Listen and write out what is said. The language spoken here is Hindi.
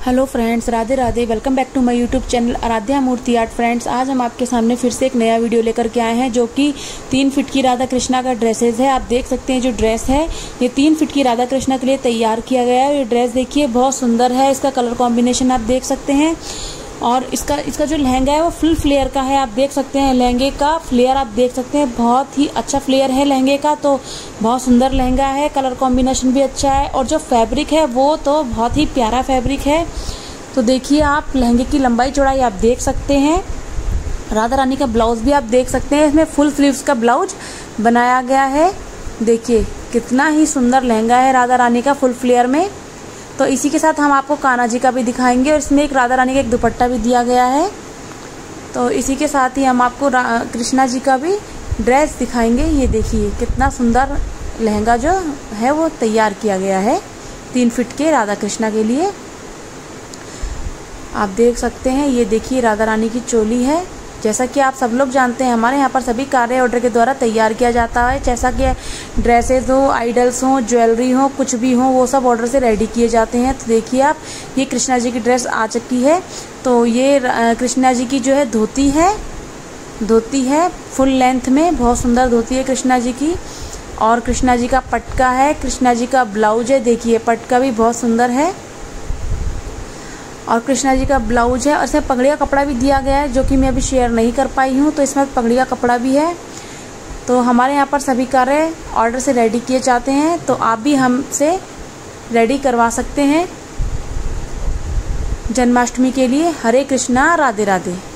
Hello friends, Radhe Radhe. Welcome back to my YouTube channel Aaradhya Murthy art. Friends, आज हम आपके सामने फिर से एक नया वीडियो लेकर के आए हैं जो कि 3 फीट की राधा कृष्णा का ड्रेसेस है। आप देख सकते हैं जो ड्रेस है ये 3 फीट की राधा कृष्णा के लिए तैयार किया गया है। ये ड्रेस देखिए बहुत सुंदर है, इसका कलर कॉम्बिनेशन आप देख सकते हैं। और इसका जो लहंगा है वो फुल फ्लेयर का है। आप देख सकते हैं लहंगे का फ्लेयर, आप देख सकते हैं बहुत ही अच्छा फ्लेयर है लहंगे का। तो बहुत सुंदर लहंगा है, कलर कॉम्बिनेशन भी अच्छा है और जो फैब्रिक है वो तो बहुत ही प्यारा फैब्रिक है। तो देखिए आप लहंगे की लंबाई चौड़ाई आप देख सकते हैं। राधा रानी का ब्लाउज भी आप देख सकते हैं, इसमें फुल स्लीव्स का ब्लाउज बनाया गया है। देखिए कितना ही सुंदर लहंगा है राधा रानी का फुल फ्लेयर में। तो इसी के साथ हम आपको कान्हा जी का भी दिखाएंगे और इसमें एक राधा रानी का एक दुपट्टा भी दिया गया है। तो इसी के साथ ही हम आपको कृष्णा जी का भी ड्रेस दिखाएंगे। ये देखिए कितना सुंदर लहंगा जो है वो तैयार किया गया है 3 फीट के राधा कृष्णा के लिए। आप देख सकते हैं ये देखिए राधा रानी की चोली है। जैसा कि आप सब लोग जानते हैं हमारे यहाँ पर सभी कार्य ऑर्डर के द्वारा तैयार किया जाता है। जैसा कि ड्रेसेस हो, आइडल्स हो, ज्वेलरी हो, कुछ भी हो, वो सब ऑर्डर से रेडी किए जाते हैं। तो देखिए आप ये कृष्णा जी की ड्रेस आ चुकी है। तो ये कृष्णा जी की जो है धोती है फुल लेंथ में, बहुत सुंदर धोती है कृष्णा जी की। और कृष्णा जी का पटका है, कृष्णा जी का ब्लाउज है। देखिए पटका भी बहुत सुंदर है और कृष्णा जी का ब्लाउज है। और इसमें पगड़ी का कपड़ा भी दिया गया है जो कि मैं अभी शेयर नहीं कर पाई हूँ। तो इसमें पगड़ी का कपड़ा भी है। तो हमारे यहाँ पर सभी कार्य ऑर्डर से रेडी किए जाते हैं, तो आप भी हमसे रेडी करवा सकते हैं जन्माष्टमी के लिए। हरे कृष्णा, राधे राधे।